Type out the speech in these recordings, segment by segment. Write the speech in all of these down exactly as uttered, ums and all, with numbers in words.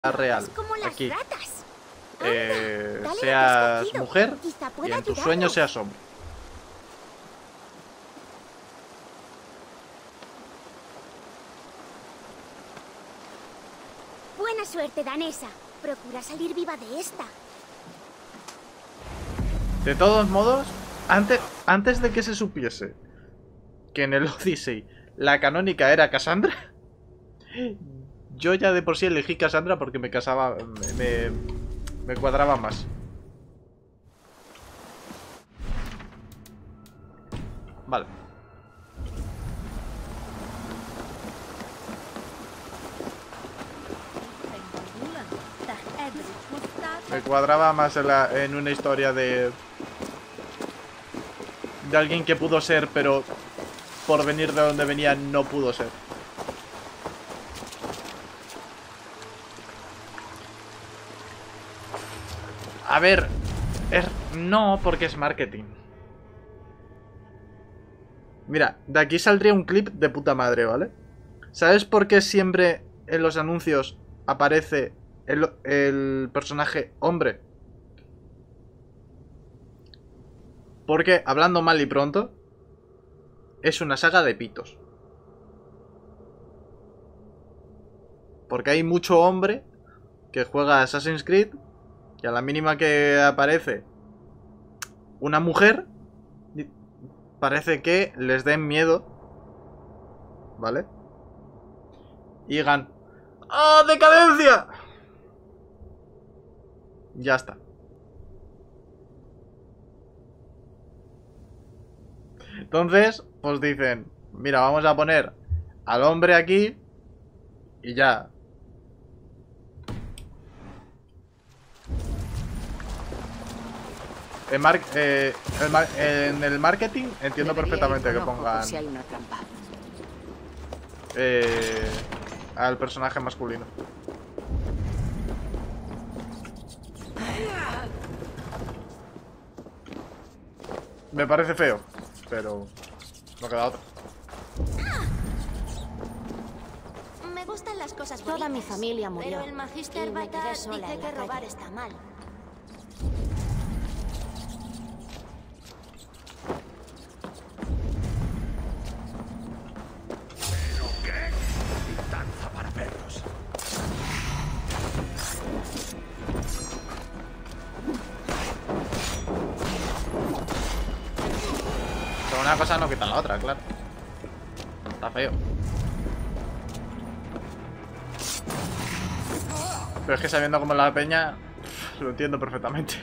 real, como las aquí, ratas. eh, Anda, dale lo que has seas cogido. mujer Quizá y pueda en tus ayudarnos. sueños seas hombre. Buena suerte, danesa. Procura salir viva de esta. De todos modos, antes, antes de que se supiese que en el Odyssey la canónica era Cassandra, yo ya de por sí elegí Cassandra porque me casaba, me, me cuadraba más. Vale. Me cuadraba más en, la, en una historia de... De alguien que pudo ser, pero por venir de donde venía no pudo ser. A ver, es... no, porque es marketing. Mira, de aquí saldría un clip de puta madre, ¿vale? ¿Sabes por qué siempre en los anuncios aparece el, el personaje hombre? Porque, hablando mal y pronto, es una saga de pitos. Porque hay mucho hombre que juega Assassin's Creed y a la mínima que aparece una mujer, parece que les den miedo, ¿vale? Y digan, ¡ah, decadencia! Ya está. Entonces, pues dicen, mira, vamos a poner al hombre aquí y ya. En, mar eh, el mar en el marketing entiendo Debería perfectamente ir que con ojo pongan por si hay una trampa. eh, al personaje masculino. Me parece feo, pero no queda otra. Me gustan las cosas Toda bonitas. mi familia murió. Pero el Magister y me quedé Batar sola dice en la que robar calle. está mal. ¿Pero qué? Danza para perros. Pero una cosa no quita la otra, claro. Está feo. Pero es que sabiendo cómo es la peña, lo entiendo perfectamente.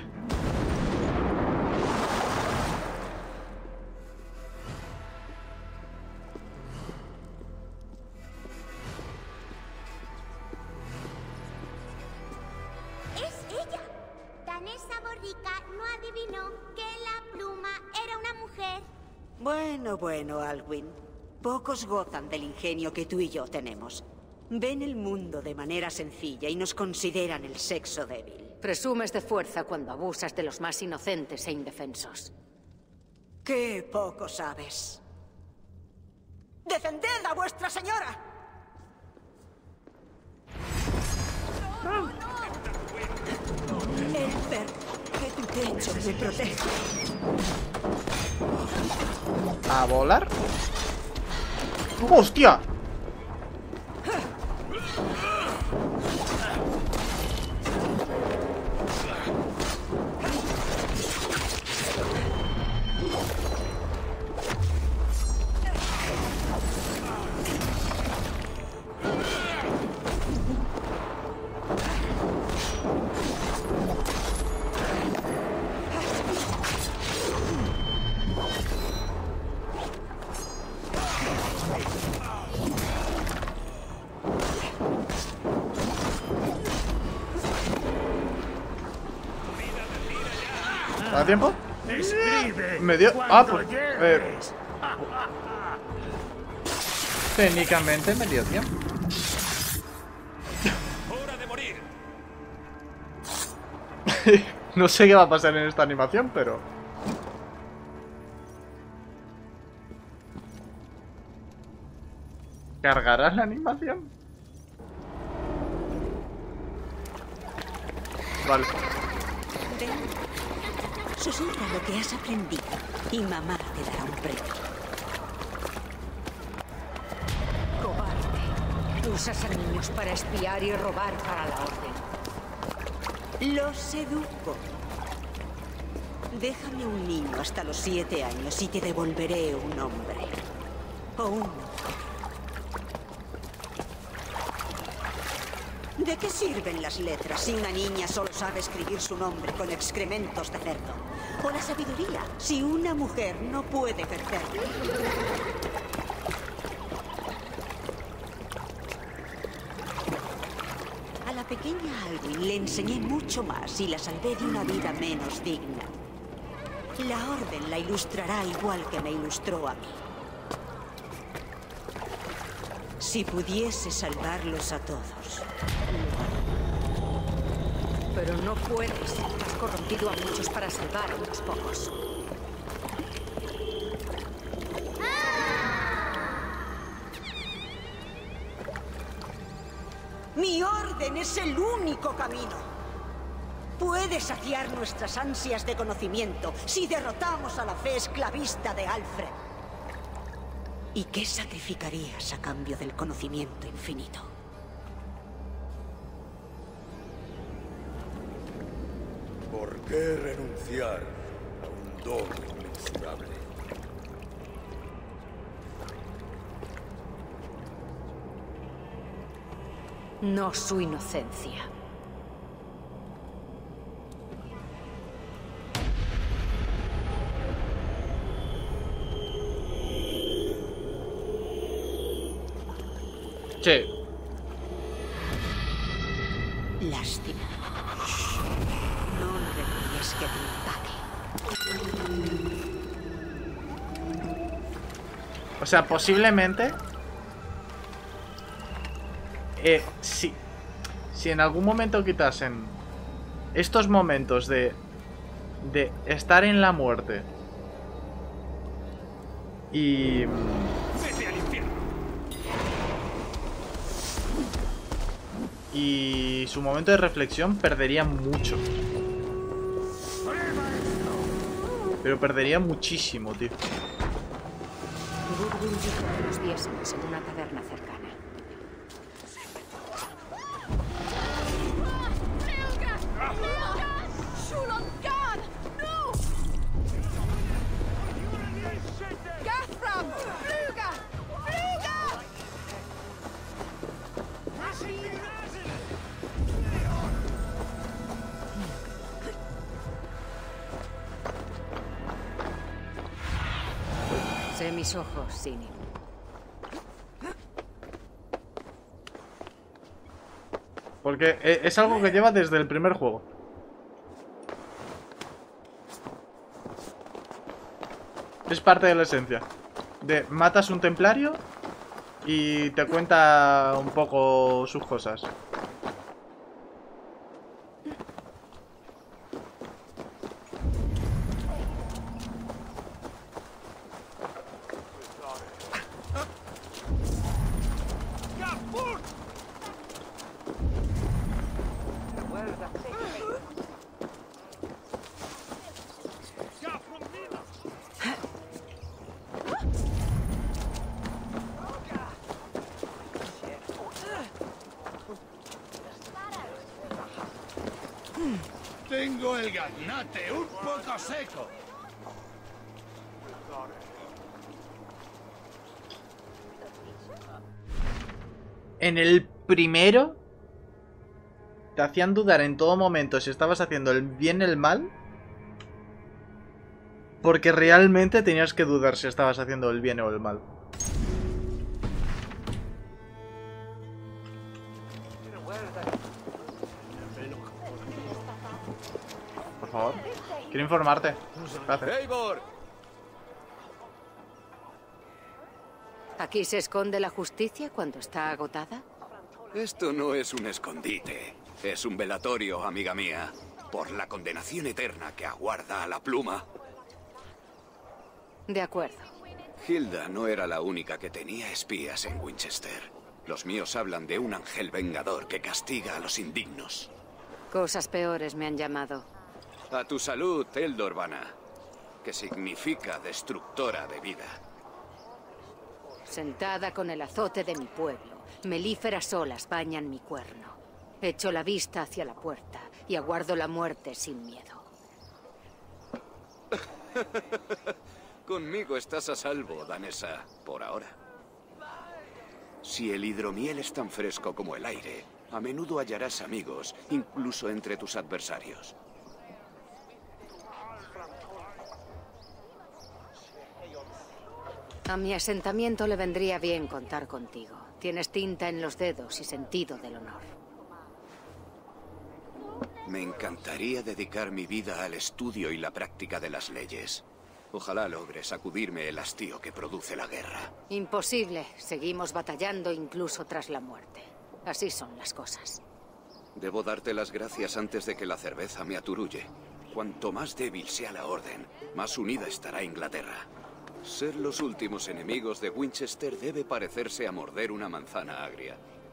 ¡Es ella! Danesa Borrica no adivinó que la pluma era una mujer. Bueno, bueno, Alwyn. Pocos gozan del ingenio que tú y yo tenemos. Ven el mundo de manera sencilla y nos consideran el sexo débil. Presumes de fuerza cuando abusas de los más inocentes e indefensos. ¡Qué poco sabes! ¡Defended a vuestra señora! El perro que tu techo me protege. ¿A volar? ¡Hostia! ¿Da tiempo? Escribe Me dio... cuando Ah, pues... Eh, llegues. técnicamente me dio tiempo. Hora de morir. No sé qué va a pasar en esta animación, pero... ¿Cargarás la animación? Vale. Ven. Susurra lo que has aprendido y mamá te dará un premio. Cobarde. Usas a niños para espiar y robar para la orden. Los seduzco. Déjame un niño hasta los siete años y te devolveré un hombre. O un mujer. ¿De qué sirven las letras si una niña solo sabe escribir su nombre con excrementos de cerdo? O la sabiduría si una mujer no puede perderla. A la pequeña Alwyn le enseñé mucho más y la salvé de una vida menos digna. La Orden la ilustrará igual que me ilustró a mí. Si pudiese salvarlos a todos. Pero no puedes. Has corrompido a muchos para salvar a unos pocos. Mi orden es el único camino. Puede saciar nuestras ansias de conocimiento si derrotamos a la fe esclavista de Alfred. ¿Y qué sacrificarías a cambio del conocimiento infinito? ¿Por qué renunciar a un don inmensurable? No su inocencia. Sí. Lástima. No requieres que te empaque. O sea, posiblemente... Eh, si, si en algún momento quitasen estos momentos de, de estar en la muerte y... ¡Vete al infierno! Y su momento de reflexión perdería mucho. Pero perdería muchísimo, tío. Goodwin dijo que nos viésemos en una taberna cercana. Sé mis ojos, Sini. Porque es algo que lleva desde el primer juego. Es parte de la esencia. De matas un templario y te cuenta un poco sus cosas. Tengo el gaznate un poco seco. En el primero te hacían dudar en todo momento si estabas haciendo el bien o el mal. Porque realmente tenías que dudar si estabas haciendo el bien o el mal. Por favor, quiero informarte. Gracias. ¡Eivor! ¿Aquí se esconde la justicia cuando está agotada? Esto no es un escondite. Es un velatorio, amiga mía. Por la condenación eterna que aguarda a la pluma. De acuerdo. Hilda no era la única que tenía espías en Winchester. Los míos hablan de un ángel vengador que castiga a los indignos. Cosas peores me han llamado. A tu salud, Eldorvana, que significa destructora de vida. Sentada con el azote de mi pueblo, melíferas olas bañan mi cuerno. Echo la vista hacia la puerta y aguardo la muerte sin miedo. Conmigo estás a salvo, danesa, por ahora. Si el hidromiel es tan fresco como el aire, a menudo hallarás amigos, incluso entre tus adversarios. A mi asentamiento le vendría bien contar contigo. Tienes tinta en los dedos y sentido del honor. Me encantaría dedicar mi vida al estudio y la práctica de las leyes. Ojalá logre sacudirme el hastío que produce la guerra. Imposible. Seguimos batallando incluso tras la muerte. Así son las cosas. Debo darte las gracias antes de que la cerveza me aturulle. Cuanto más débil sea la orden, más unida estará Inglaterra. Ser los últimos enemigos de Winchester debe parecerse a morder una manzana agria.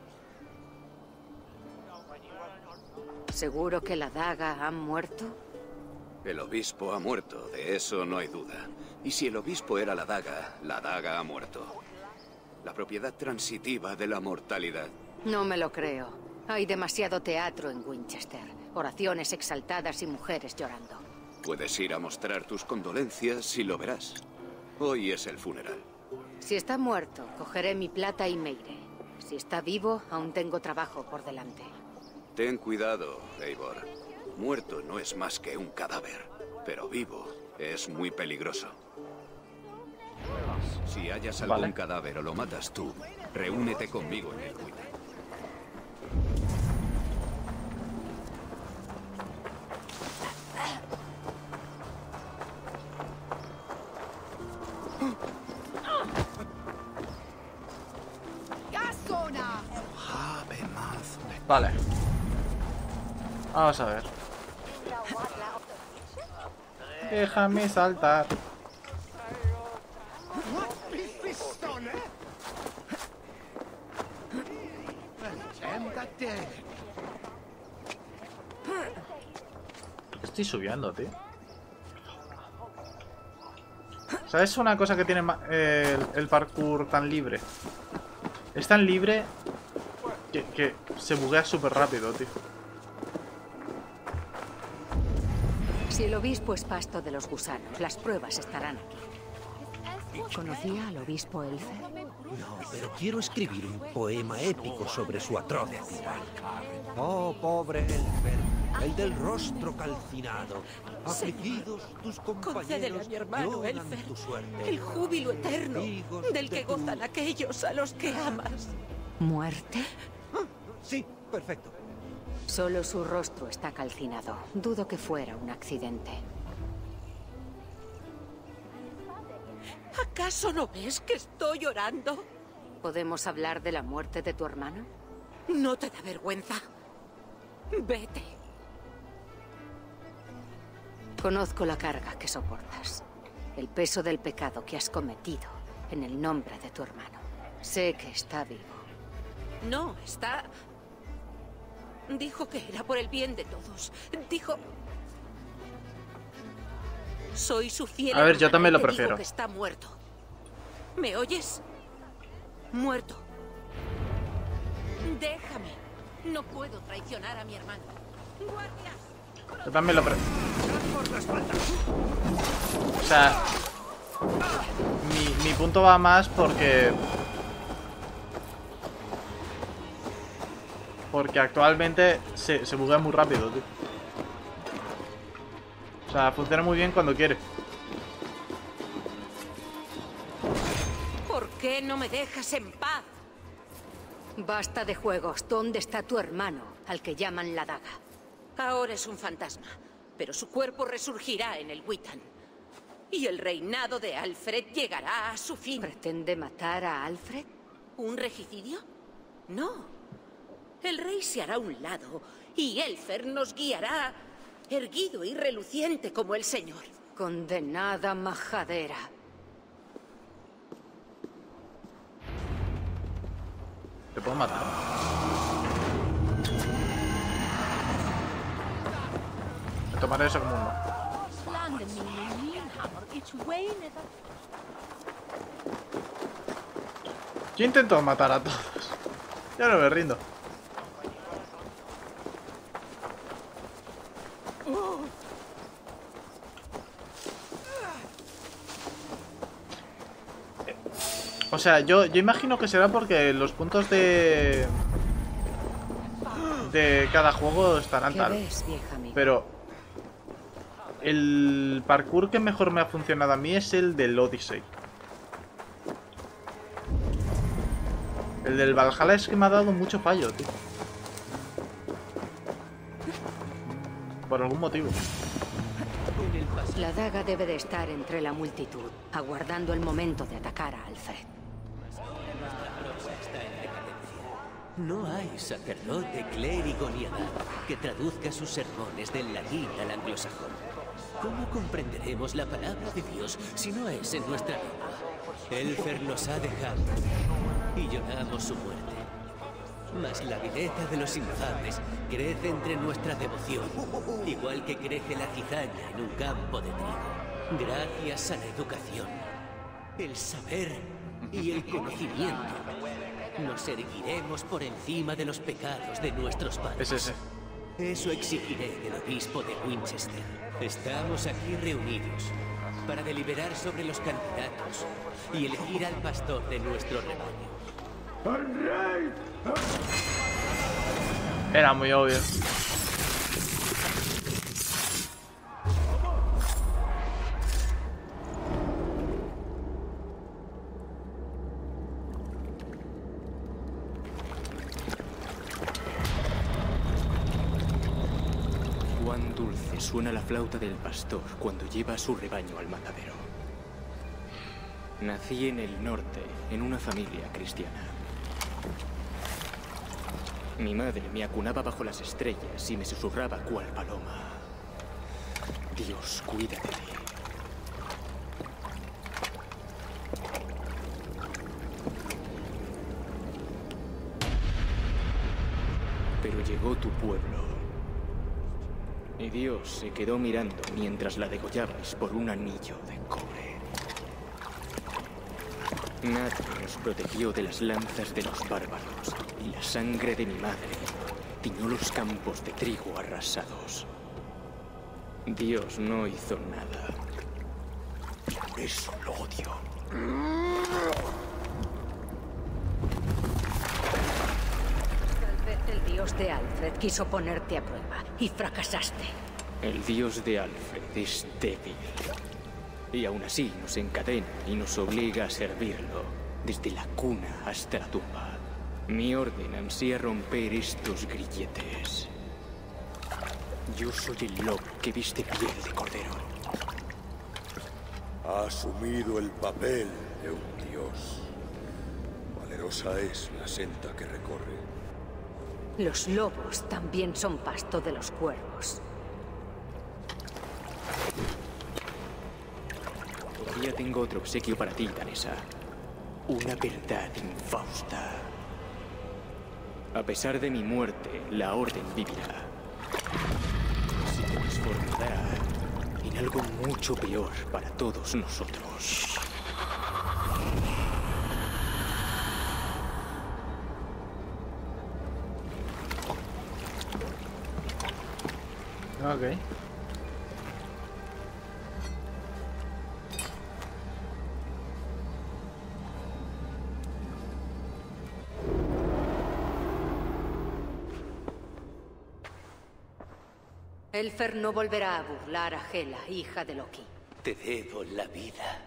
¿Seguro que la daga ha muerto? El obispo ha muerto, de eso no hay duda. Y si el obispo era la daga, la daga ha muerto. La propiedad transitiva de la mortalidad. No me lo creo. Hay demasiado teatro en Winchester. Oraciones exaltadas y mujeres llorando. Puedes ir a mostrar tus condolencias y lo verás. Hoy es el funeral. Si está muerto, cogeré mi plata y me iré. Si está vivo, aún tengo trabajo por delante. Ten cuidado, Eivor. Muerto no es más que un cadáver, pero vivo es muy peligroso. Si hallas algún Vale. cadáver o lo matas tú, reúnete conmigo en el Wither. Vale. Vamos a ver. Déjame saltar. Estoy subiendo, tío. ¿Sabes una cosa que tiene ma- eh, el, el parkour tan libre? Es tan libre que, que se buguea súper rápido, tío. Si el obispo es pasto de los gusanos, las pruebas estarán aquí. ¿Conocía al obispo Elfer? No, pero quiero escribir un poema épico sobre su atrocidad. Oh, pobre Elfer, el del rostro calcinado. Afligidos tus Concédele a compañeros mi hermano lloran Elfer tu suerte. el júbilo eterno Amigos del de que tu- gozan aquellos a los que amas. ¿Muerte? Sí, perfecto. Solo su rostro está calcinado. Dudo que fuera un accidente. ¿Acaso no ves que estoy llorando? ¿Podemos hablar de la muerte de tu hermano? ¿No te da vergüenza? Vete. Conozco la carga que soportas. El peso del pecado que has cometido en el nombre de tu hermano. Sé que está vivo. No, está... Dijo que era por el bien de todos. Dijo... Soy su fiel A ver, yo hermana también y lo te digo prefiero. que está muerto. ¿Me oyes? Muerto. Déjame. No puedo traicionar a mi hermano. ¡Guardias! Yo también lo pre... O sea... Mi, mi punto va más porque... Porque actualmente se, se buguea muy rápido, tío. O sea, funciona muy bien cuando quiere. ¿Por qué no me dejas en paz? Basta de juegos. ¿Dónde está tu hermano, al que llaman la daga? Ahora es un fantasma, pero su cuerpo resurgirá en el Witan. Y el reinado de Alfred llegará a su fin. ¿Pretende matar a Alfred? ¿Un regicidio? No. El rey se hará a un lado y Elfer nos guiará, erguido y reluciente como el señor. Condenada majadera. ¿Te puedo matar? tomaré eso como un no. Yo intento matar a todos. Ya no me rindo. O sea, yo, yo imagino que será porque los puntos de... de cada juego estarán ¿Qué tal. ves, vieja amiga? Pero... el parkour que mejor me ha funcionado a mí es el del Odyssey. El del Valhalla es que me ha dado mucho fallo, tío. Por algún motivo. La daga debe de estar entre la multitud, aguardando el momento de atacar a Alfred. No hay sacerdote, clérigo ni abad que traduzca sus sermones del latín al anglosajón. ¿Cómo comprenderemos la palabra de Dios si no es en nuestra lengua? Elfer nos ha dejado y lloramos su muerte. Mas la vileza de los infames crece entre nuestra devoción, igual que crece la cizaña en un campo de trigo. Gracias a la educación, el saber y el conocimiento, nos erguiremos por encima de los pecados de nuestros padres. Es ese. Eso exigiré del obispo de Winchester. Estamos aquí reunidos para deliberar sobre los candidatos y elegir al pastor de nuestro rebaño. Era muy obvio. Cuán dulce suena la flauta del pastor cuando lleva a su rebaño al matadero. Nací en el norte, en una familia cristiana. Mi madre me acunaba bajo las estrellas y me susurraba cual paloma: Dios, cuida de mí. Pero llegó tu pueblo. Y Dios se quedó mirando mientras la degollabais por un anillo de cobre. Nadie nos protegió de las lanzas de los bárbaros, y la sangre de mi madre tiñó los campos de trigo arrasados. Dios no hizo nada. Por eso lo odio. Tal vez el dios de Alfred quiso ponerte a prueba y fracasaste. El dios de Alfred es débil. Y aún así nos encadena y nos obliga a servirlo, desde la cuna hasta la tumba. Mi orden ansía romper estos grilletes. Yo soy el lobo que viste piel de cordero. Ha asumido el papel de un dios. Valerosa es la senda que recorre. Los lobos también son pasto de los cuervos. Todavía tengo otro obsequio para ti, Danesa. Una verdad infausta. A pesar de mi muerte, la Orden vivirá. Se transformará en algo mucho peor para todos nosotros. Ok. Elfer no volverá a burlar a Hela, hija de Loki. Te debo la vida.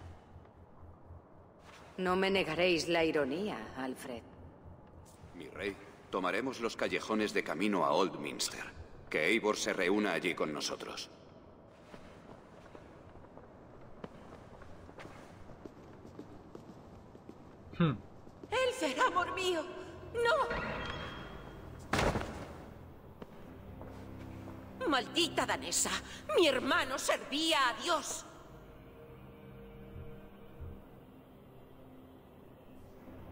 No me negaréis la ironía, Alfred. Mi rey, tomaremos los callejones de camino a Oldminster. Que Eivor se reúna allí con nosotros. Hmm. Elfer, amor mío, no. Maldita danesa, mi hermano servía a Dios.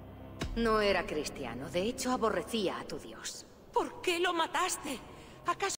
No era cristiano, de hecho aborrecía a tu dios. ¿Por qué lo mataste? ¿Acaso